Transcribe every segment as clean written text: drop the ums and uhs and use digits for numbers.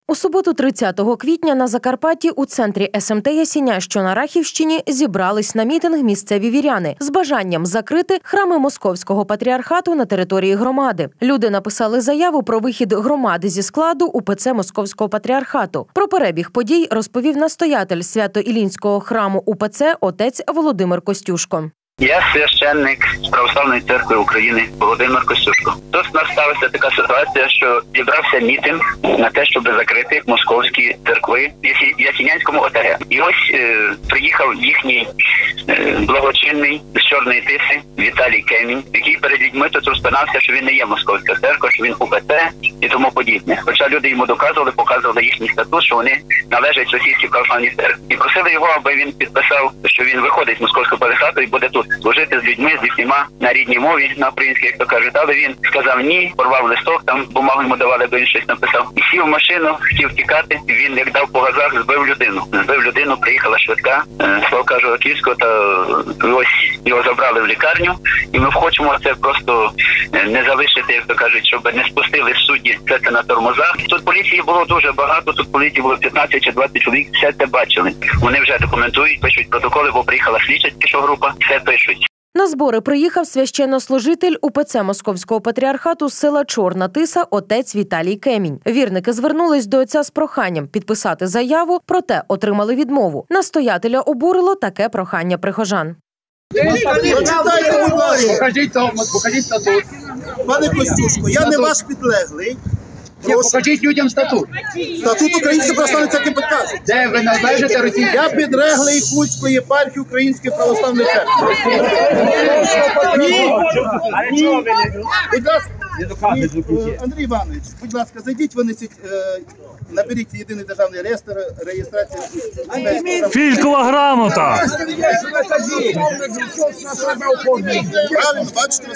У суботу 30 квітня на Закарпатті у центрі СМТ Ясіня, що на Рахівщині, зібрались на мітинг місцеві віряни з бажанням закрити храми Московського патріархату на території громади. Люди написали заяву про вихід громади зі складу УПЦ Московського патріархату. Про перебіг подій розповів настоятель Свято-Іллінського храму УПЦ отець Володимир Костюшко. Я священник Православної церкви України Володимир Костюшко. Тут у нас сталася така ситуація, що зібрався мітинг на те, щоб закрити московські церкви в Ясінянському ОТГ. І ось приїхав їхній благочинний з Чорної Тиси Віталій Кемінь, який перед людьми тут розпинався, що він не є московська церква, що він УПЦ і тому подібне. Хоча люди йому показували їхній статус, що вони належать Російській православній церкві. І просили його, аби він підписав, що він виходить з московського патріархату і буде тут служити з людьми, з усіма на рідній мові, на українській, як то кажуть. Але він сказав ні, порвав листок, там бумагу йому давали, аби він щось написав. І сів в машину, хотів тікати. Він, як дав по газах, збив людину, приїхала швидка Славка Жолоківського, та ось його забрали в лікарню. І ми хочемо це просто не залишити, як то кажуть, щоб не спустили судді все це на тормозах. Тут поліції було дуже багато, тут поліції було 15 чи 20 чоловік, все це бачили. Вони вже документують, пишуть протоколи, бо приїхала слідча група, все пишуть. На збори приїхав священнослужитель УПЦ Московського патріархату з села Чорна Тиса отець Віталій Кемінь. Вірники звернулись до отця з проханням підписати заяву, проте отримали відмову. Настоятеля обурило таке прохання прихожан. Покажіть статут. Пане Костюшко, я не ваш підлеглий. Покажіть людям статут. Статут Української православної церкви покаже. Де ви належите Росії? Я підлеглий Хуцької єпархії Української православної церкви. Ні. Будь ласка, Андрій Іванович, будь ласка, зайдіть, винесіть, наберіть єдиний державний реєстр, реєстрація. Фількова грамота. Правильно, бачите,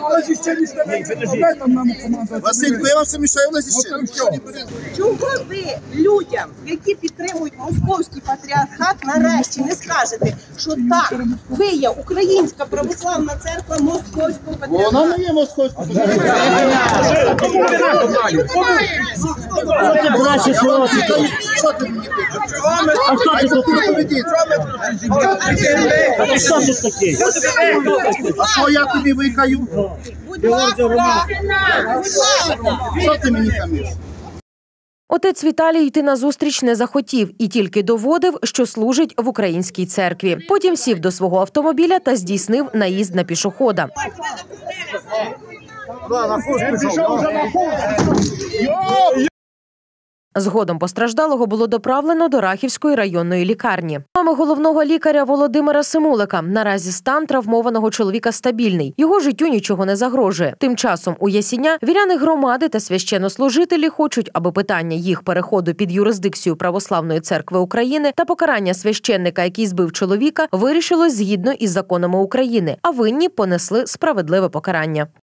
Василько, я вам все мішаю, у нас іще. Чого ви людям, які підтримують московський патріархат, нарешті не скажете, що так, ви є Українська православна церква московського патріархату? Вона не є московською. Що ти мені кажеш? А хто ти тут? А що тут такий? А що я тобі викаю? Будь ласка, Що ти мені хамиш? Отець Віталій йти назустріч не захотів і тільки доводив, що служить в українській церкві. Потім сів до свого автомобіля та здійснив наїзд на пішохода. Згодом постраждалого було доправлено до Рахівської районної лікарні. Мами головного лікаря Володимира Симулика: наразі стан травмованого чоловіка стабільний. Його життю нічого не загрожує. Тим часом у Ясіня віряни громади та священнослужителі хочуть, аби питання їх переходу під юрисдикцію Православної церкви України та покарання священника, який збив чоловіка, вирішилось згідно із законами України, а винні понесли справедливе покарання.